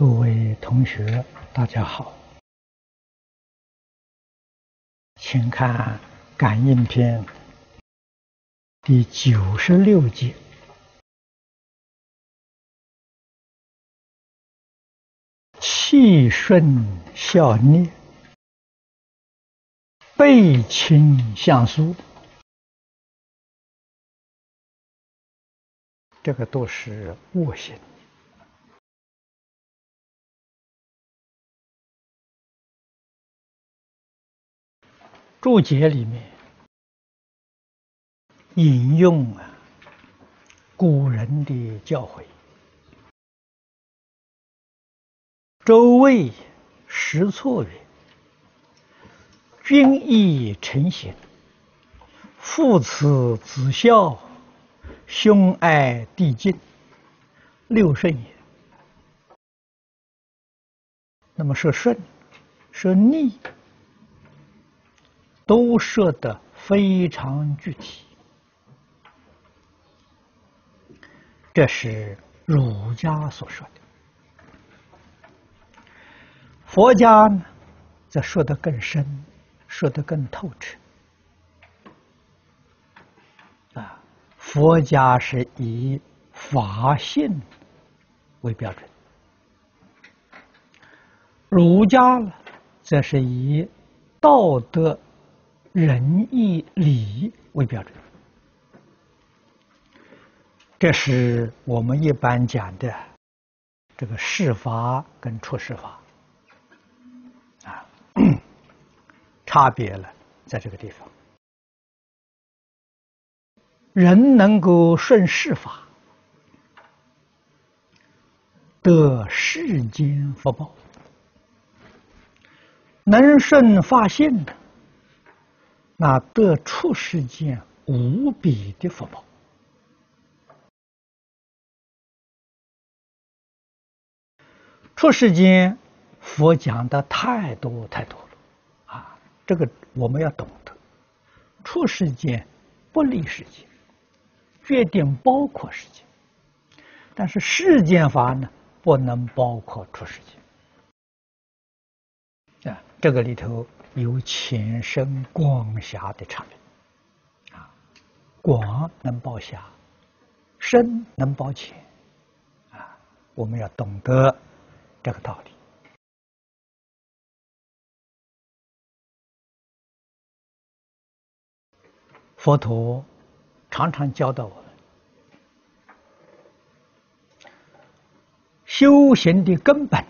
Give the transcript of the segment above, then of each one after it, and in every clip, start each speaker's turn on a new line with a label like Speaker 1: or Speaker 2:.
Speaker 1: 各位同学，大家好，请看《感应篇》第96节。气顺效孽，背亲相疏，这个都是恶行。注解里面引用古人的教诲，周魏石错曰：“君义臣贤，父慈子孝，兄爱弟敬，六顺也。”那么说顺，说逆，都说得非常具体。这是儒家所说的。佛家呢，则说得更深，说得更透彻。佛家是以法性为标准，儒家呢，则是以道德、仁义、礼为标准。这是我们一般讲的这个事法跟处事法差别了，在这个地方。人能够顺世法，得世间福报；能顺法性的，那得出世间无比的福报。出世间佛讲的太多太多了这个我们要懂得。出世间不离世间，决定包括世间，但是世间法呢，不能包括出世间这个里头有浅深广狭的差别广能包狭，深能包浅我们要懂得这个道理。佛陀常常教导我们，修行的根本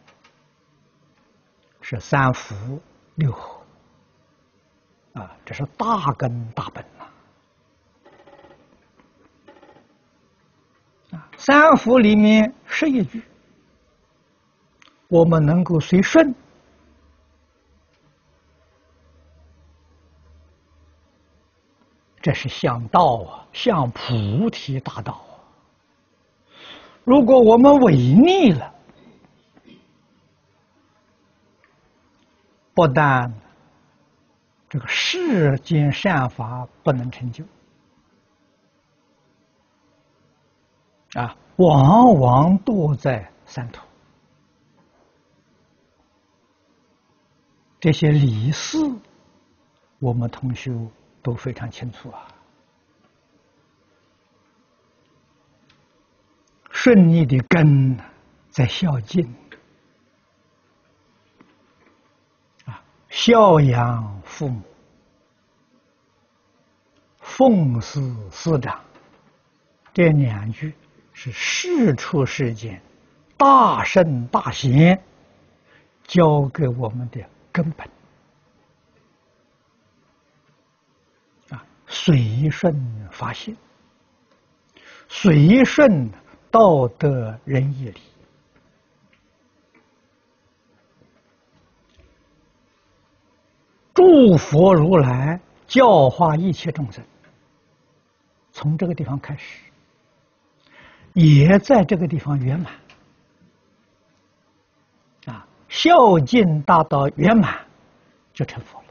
Speaker 1: 是三福六合这是大根大本三福里面11句，我们能够随顺，这是向道向菩提大道如果我们违逆了，不但这个世间善法不能成就往往堕在三途。这些理事我们同学都非常清楚顺逆的根在孝敬孝养父母，奉事师长，这2句是世出世间大圣大贤教给我们的根本随顺法性，随顺道德仁义礼。诸佛如来教化一切众生，从这个地方开始，也在这个地方圆满孝敬达到圆满，就成佛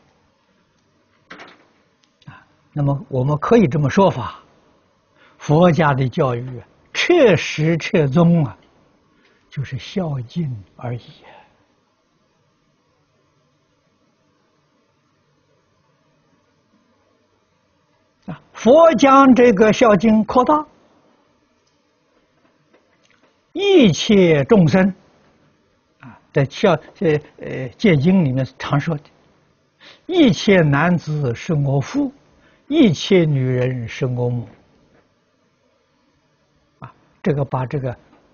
Speaker 1: 了那么我们可以这么说法，佛家的教育确实确宗就是孝敬而已啊。佛将这个孝敬扩大，一切众生啊，在戒经里面常说的，一切男子是我父，一切女人是我母啊。这个把这个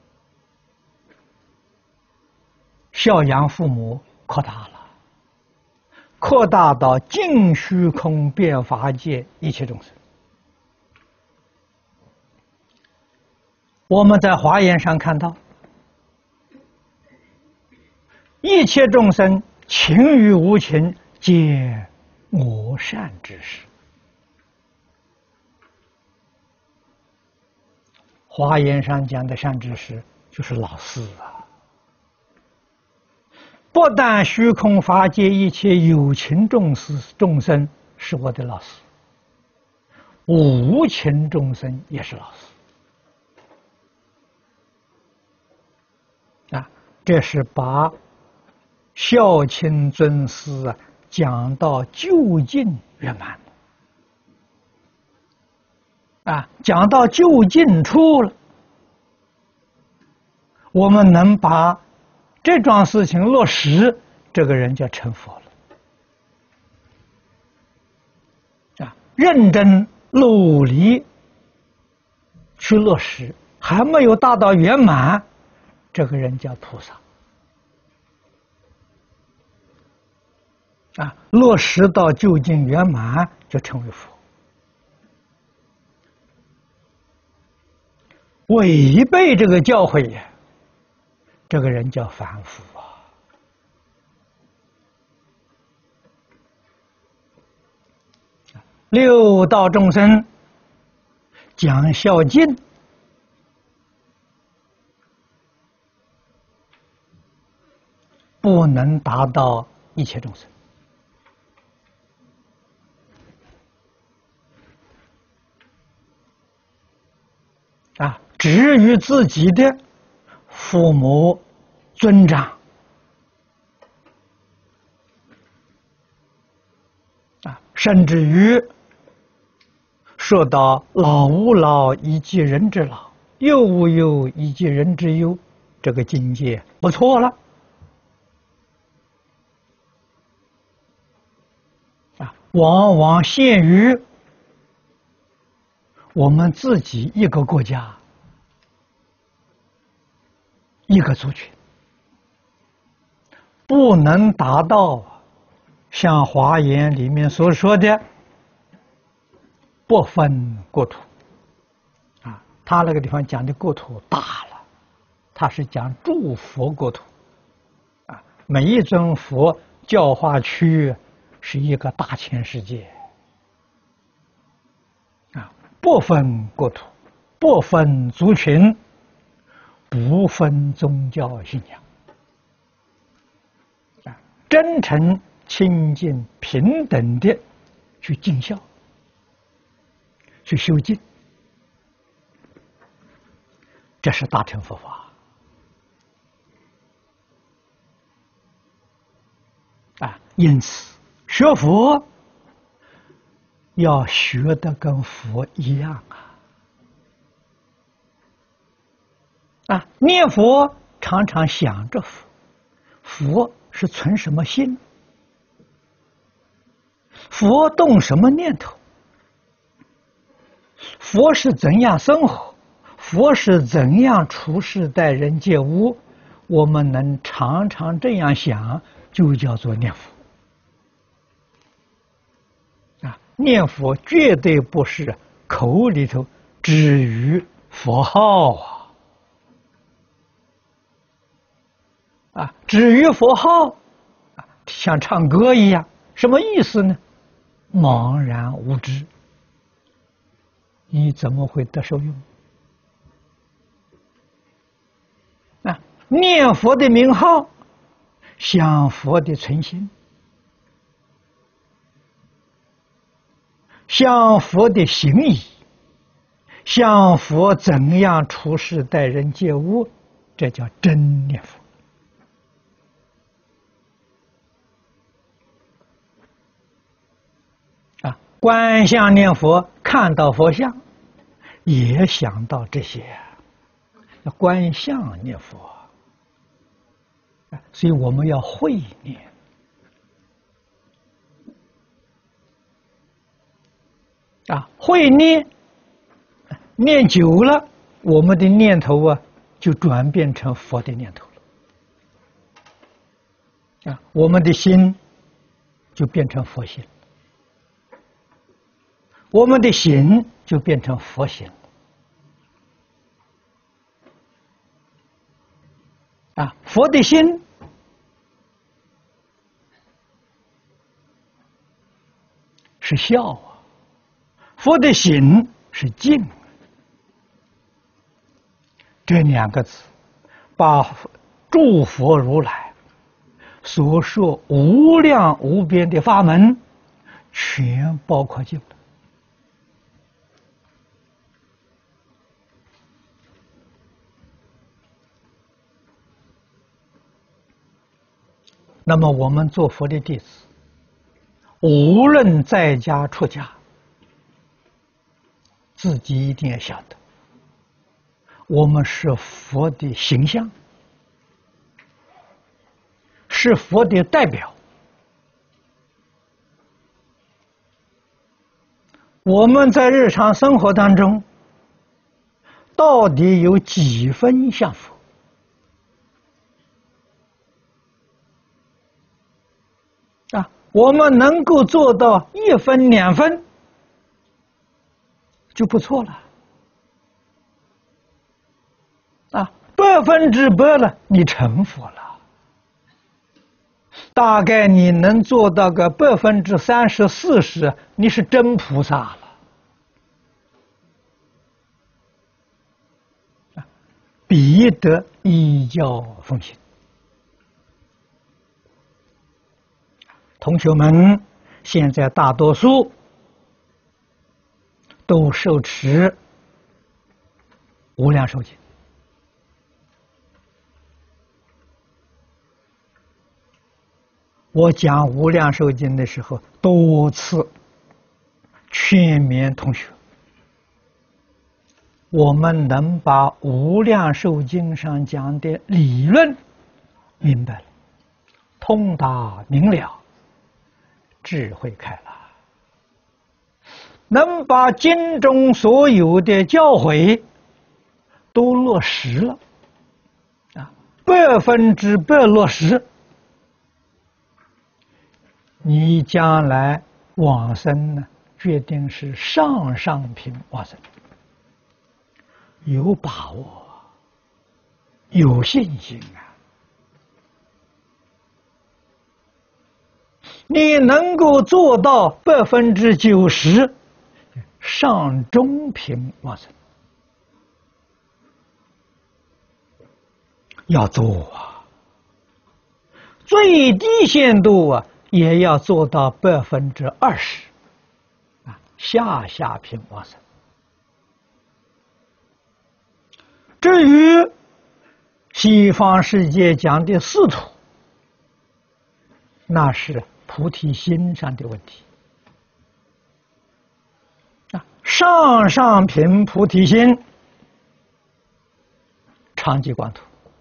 Speaker 1: 孝养父母扩大了，扩大到尽虚空遍法界一切众生。我们在华严上看到，一切众生情与无情，皆我善之事。华严上讲的善知识就是老师啊。不但虚空法界一切有情众生是我的老师，无情众生也是老师啊。这是把孝亲尊师啊讲到究竟圆满啊，讲到究竟处了，我们能把这桩事情落实，这个人就成佛了啊！认真努力去落实，还没有达到圆满，这个人叫菩萨啊！落实到究竟圆满，就成为佛。违背这个教诲呀，这个人叫凡夫啊！六道众生讲孝敬，不能达到一切众生啊，只于自己的父母尊长啊，甚至于说到老吾老以及人之老，幼吾幼以及人之幼，这个境界不错了啊，往往限于我们自己一个国家一个族群，不能达到像华严里面所说的不分国土啊，他那个地方讲的国土大了，他是讲诸佛国土啊，每一尊佛教化区是一个大千世界啊，不分国土，不分族群，不分宗教信仰啊，真诚清净平等的去尽孝，去修净，这是大乘佛法啊。因此学佛要学得跟佛一样啊！念佛常常想着佛，佛是存什么心？佛动什么念头？佛是怎样生活？佛是怎样处事待人接物？我们能常常这样想，就叫做念佛啊！念佛绝对不是口里头只于佛号啊，只于佛号啊，像唱歌一样，什么意思呢？茫然无知，你怎么会得受用？啊，念佛的名号，想佛的存心，想佛的行仪，想佛怎样处事待人接物， 这叫真念佛。观相念佛，看到佛像，也想到这些，要观相念佛。所以我们要会念会念，念久了，我们的念头就转变成佛的念头了我们的心就变成佛心。我们的行就变成佛行佛的心是孝佛的行是敬。这两个字，把诸佛如来所说无量无边的法门，全包括进了。那么我们做佛的弟子，无论在家出家，自己一定要晓得，我们是佛的形象，是佛的代表。我们在日常生活当中，到底有几分像佛？我们能够做到1分2分就不错了100%了，你成佛了。大概你能做到个30%、40%，你是真菩萨了。彼得依教奉行。同学们现在大多数都受持无量寿经。我讲无量寿经的时候，多次劝勉同学，我们能把无量寿经上讲的理论明白了，通达明了，智慧开了，能把经中所有的教诲都落实了100%落实，你将来往生呢，决定是上上品往生，有把握，有信心你能够做到90%上中品往生，要做最低限度也要做到20%下品往生。至于西方世界讲的四土，那是菩提心上的问题上品菩提心，常寂光土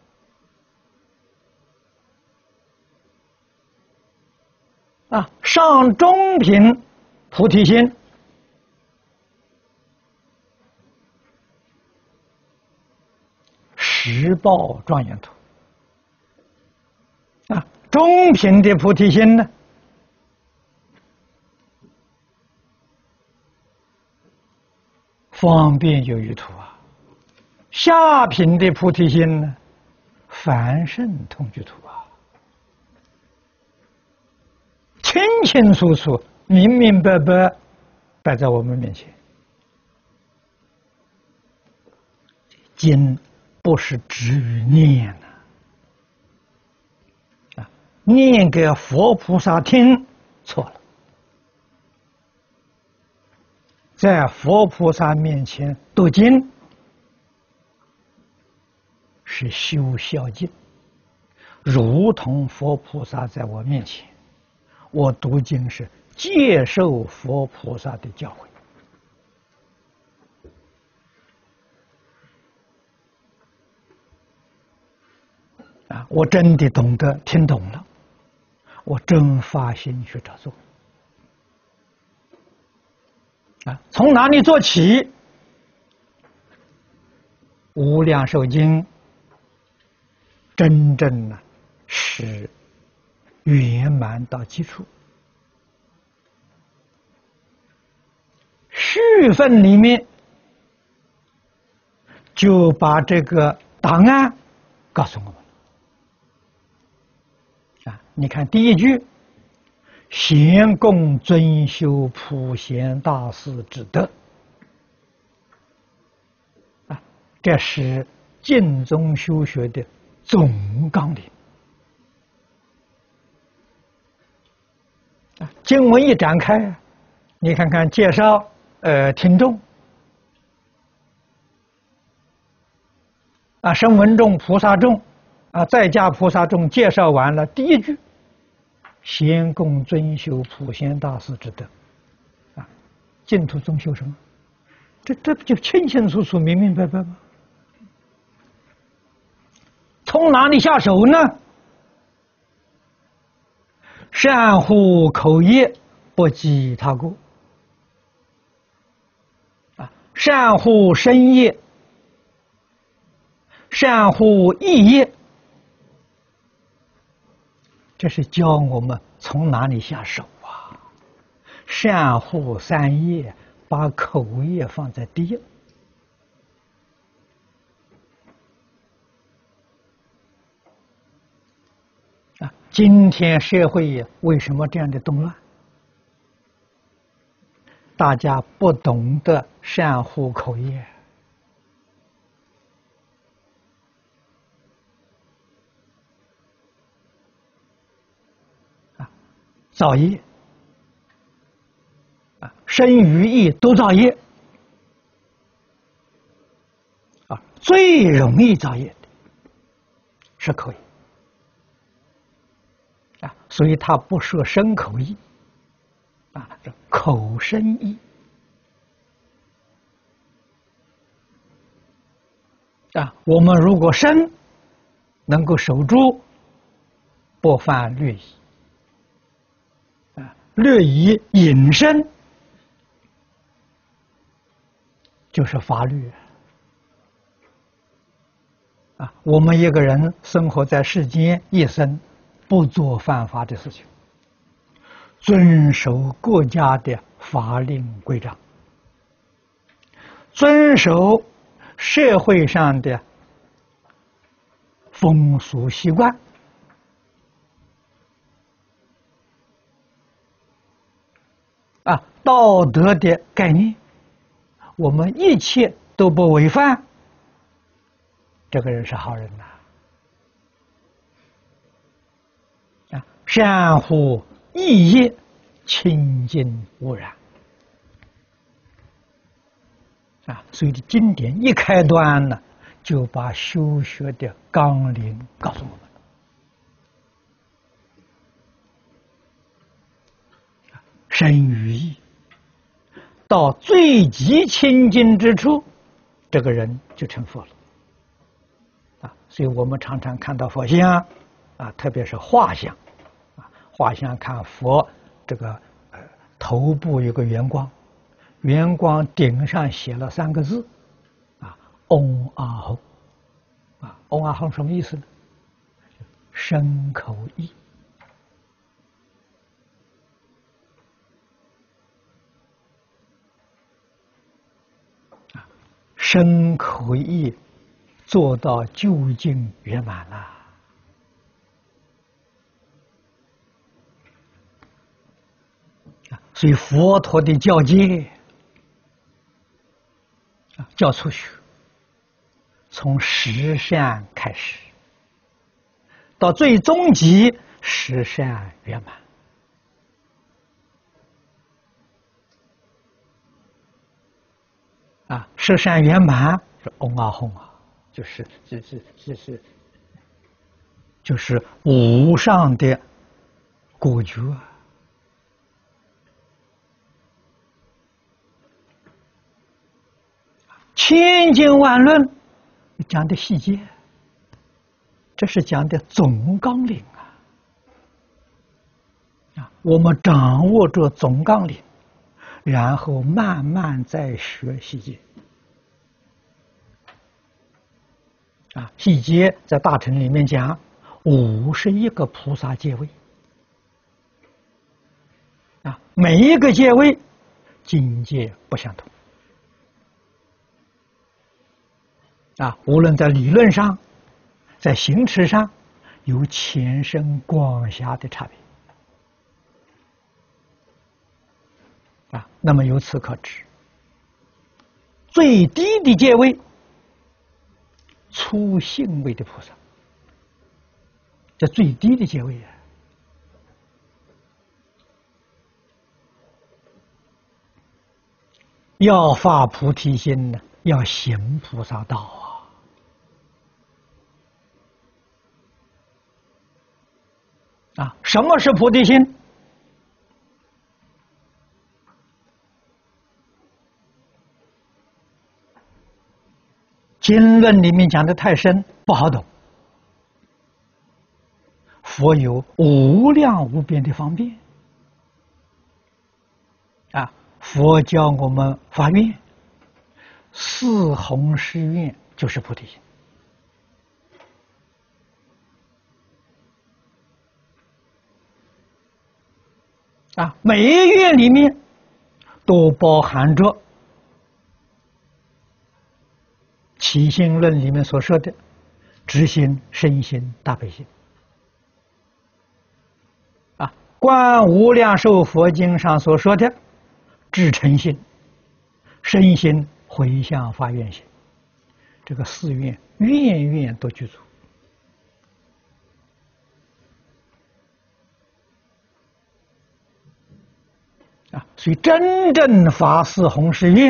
Speaker 1: 上中品菩提心，十报庄严土中品的菩提心呢，方便有余土下品的菩提心呢，凡圣同居土清清楚楚、明明白白摆在我们面前。经不是止于念念给佛菩萨听错了，在佛菩萨面前读经是修孝敬，如同佛菩萨在我面前，我读经是接受佛菩萨的教诲。我真的懂得听懂了，我真发心去照做。从哪里做起？无量寿经真正呢是圆满到基础，序分里面就把这个答案告诉我们。你看第一句，贤供尊修普贤大士之德，这是净宗修学的总纲领。经文一展开，你看看介绍听众声闻众、菩萨众在家菩萨众介绍完了，第一句贤供尊修普贤大士之德，净土宗修什么？这不就清清楚楚、明明白白吗？从哪里下手呢？善护口业，不积他过。善护身业，善护意业，这是教我们从哪里下手啊？善护三业，把口业放在第一。今天社会为什么这样的动乱？大家不懂得善护口业，造业，身语意都造业，最容易造业的是口业。所以他不设身口意，这口身意我们如果身能够守住，不犯律仪，律仪引申就是法律我们一个人生活在世间一生，不做犯法的事情，遵守国家的法令规章，遵守社会上的风俗习惯，道德的概念，我们一切都不违反，这个人是好人呐。善护意业，清净无染所以经典一开端呢，就把修学的纲领告诉我们。身语意到最极清净之处，这个人就成佛了所以我们常常看到佛像特别是画像画像看佛这个头部有个圆光，圆光顶上写了3个字嗡阿吽嗡阿吽什么意思呢？身口意身口意做到究竟圆满了所以佛陀的教戒教初学，从十善开始，到最终极十善圆满十善圆满是嗡阿吽就是无上的果觉啊。千经万论讲的细节，这是讲的总纲领啊！我们掌握着总纲领，然后慢慢再学细节啊。细节在大乘里面讲51个菩萨戒位啊，每一个戒位境界不相同啊，无论在理论上，在行持上，有浅深广狭的差别啊。那么由此可知，最低的阶位，初信位的菩萨，这最低的阶位啊。要发菩提心呢，要行菩萨道啊！什么是菩提心？经论里面讲的太深，不好懂。佛有无量无边的方便啊！佛教我们发愿，四弘誓愿就是菩提心啊！每一愿里面都包含着起信论里面所说的直心、身心、大悲心啊，观无量寿佛经上所说的至诚心、身心回向发愿心，这个四愿愿愿都具足啊！所以真正发四弘誓愿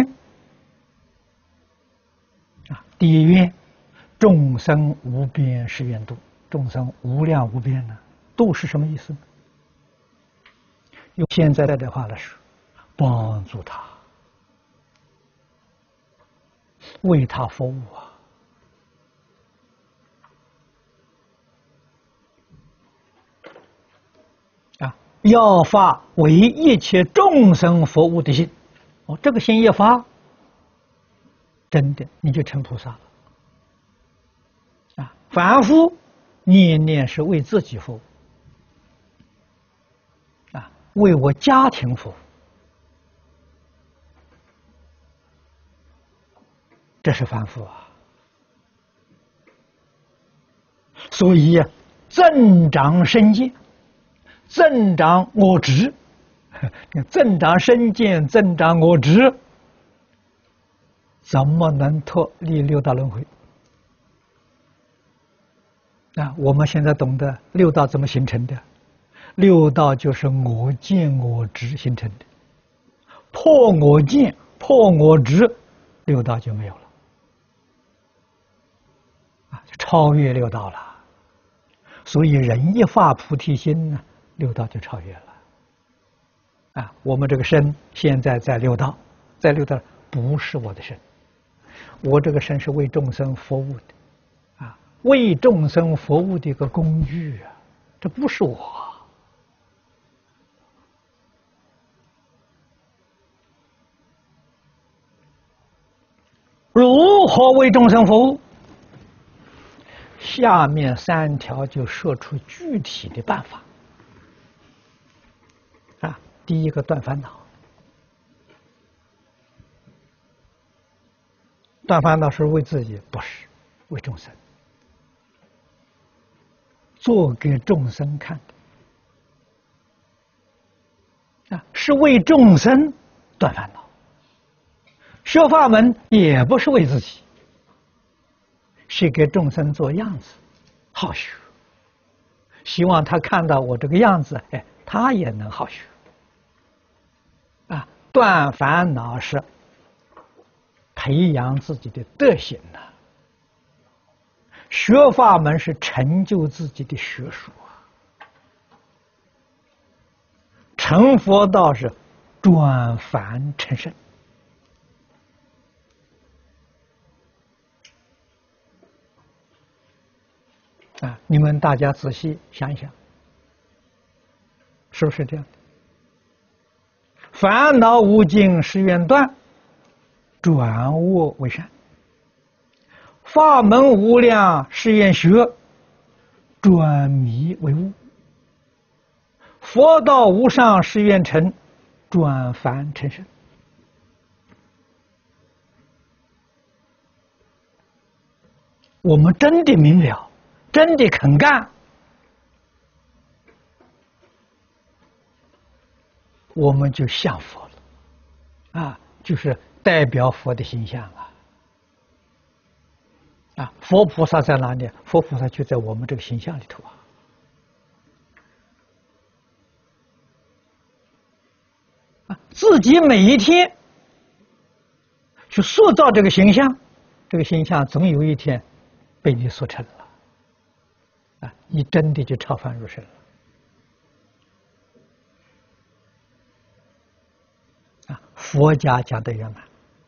Speaker 1: 啊，第一愿众生无边誓愿度，众生无量无边呢，度是什么意思呢？用现在的话来说，帮助他，为他服务啊！要发为一切众生服务的心，哦，这个心一发，真的你就成菩萨了啊！凡夫念念是为自己服务啊，为我家庭服务。这是凡夫啊，所以增长身见，增长我执，增长身见，增长我执，怎么能脱离六道轮回？啊，我们现在懂得六道怎么形成的？六道就是我见我执形成的，破我见，破我执，六道就没有了。超越六道了，所以人一发菩提心呢，六道就超越了。啊，我们这个身现在在六道，在六道不是我的身，我这个身是为众生服务的，啊，为众生服务的一个工具啊，这不是我。如何为众生服务？下面3条就说出具体的办法啊。第一个，断烦恼。断烦恼是为自己，不是为众生，做给众生看的啊，是为众生断烦恼。学法门也不是为自己，是给众生做样子，好学。希望他看到我这个样子，哎，他也能好学。啊，断烦恼是培养自己的德行呐。 学法门是成就自己的学术啊，成佛道是转凡成圣啊！你们大家仔细想一想，是不是这样？烦恼无尽誓愿断，转恶为善；法门无量誓愿学，转迷为悟；佛道无上誓愿成，转凡成圣。我们真的明了，真的肯干，我们就像佛了，啊，就是代表佛的形象啊！啊，佛菩萨在哪里？佛菩萨就在我们这个形象里头啊！自己每一天去塑造这个形象，这个形象总有一天被你塑成了，啊，你真的就超凡入圣了。啊，佛家讲的圆满。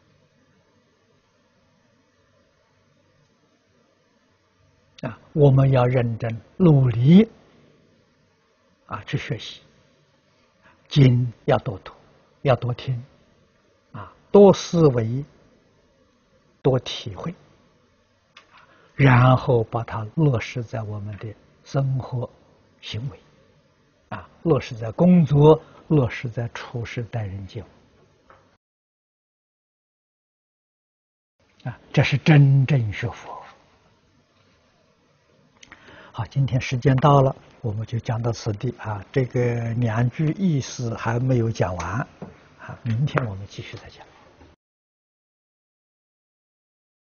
Speaker 1: 啊，我们要认真努力啊去学习，经要多读，要多听，啊，多思维，多体会，然后把它落实在我们的生活行为，啊，落实在工作，落实在处事待人接物，啊，这是真正学佛。好，今天时间到了，我们就讲到此地啊。这个两句意思还没有讲完，啊，明天我们继续再讲。